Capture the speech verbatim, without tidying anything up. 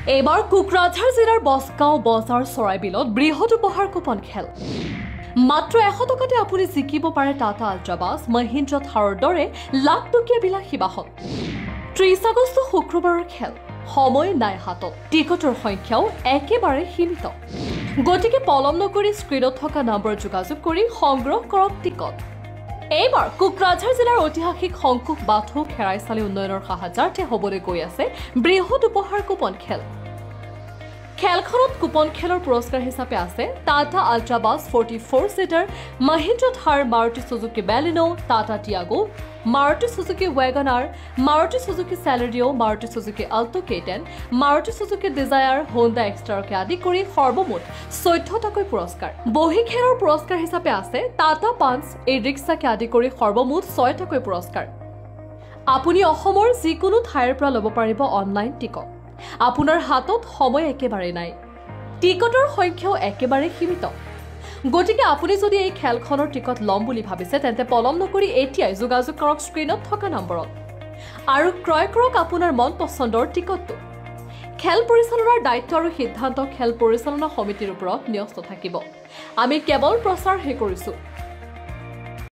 এইবাৰ কোকৰাঝাৰ জিলাৰ বসগাঁও বজাৰ চৰাইবিলত বৃহৎ উপহাৰ কুপন খেল মাত্ৰ এশ টকাতে আপুনি জিকিব পাৰে টাটা আল্ট্ৰাবাছ মহিন্দ্ৰা থাৰৰ দৰে লাখ টকীয়া বিলাসী বাহন ত্ৰিশ আগষ্ট শুক্ৰবাৰৰ খেল সময় নাই হাতত টিকটৰ সংখ্যাও একেবাৰে সীমিত গতিকে পলম নকৰি স্ক্ৰীনত থকা নম্বৰ যোগাযোগ কৰি সংগ্ৰহ কৰক টিকট এইবাৰ কোকৰাঝাৰ জিলাৰ ঐতিহাসিক শংকুক বাথৌ খেৰাইচালি উন্নয়নৰ সাহায্যাৰ্থে হ'বলৈ গৈ আছে বৃহৎ উপহাৰ কুপন খেল খেলখনত কুপন খেলৰ পুৰস্কাৰ হিচাপে আছে Tata ultra bus forty four seater Mahindra Thar Maruti Suzuki Baleno Tata Tiago Maruti Suzuki WagonR Maruti Suzuki Celerio Maruti Suzuki Alto K ten Maruti Suzuki Dzire Honda এক্সট্ৰাকে আদি কৰি সৰ্বমুঠ চৈধ্যটাকৈ পুৰস্কাৰ বহি খেলৰ পুৰস্কাৰ হিচাপে আছে টাটা পাঞ্চ এই ৰিক্সাকে আদি কৰি সৰ্বমুঠ ছয়টাকৈ পুৰস্কাৰ আপুনি অসমৰ যিকোনো ঠাইৰ পৰা ল'ব পাৰিব অনলাইন টিকট আপোনাৰ হাতত সময় একেবাৰে নাই টিকটৰ সংখ্যাও একেবাৰে সীমিত গতিকে আপুনি যদি এই খেলখনৰ টিকট লম বুলি ভাবিছে তেন্তে পলম নকৰি এতিয়াই যোগাযোগ কৰক স্ক্ৰীনত থকা নম্বৰত আৰু ক্ৰয় কৰক আপোনাৰ মন পছন্দৰ টিকটটো খেল পৰিচালনাৰ দায়িত্ব আৰু সিদ্ধান্ত খেল পৰিচালনা সমিতিৰ ওপৰত ন্যস্ত থাকিব আমি কেৱল প্ৰচাৰহে কৰিছো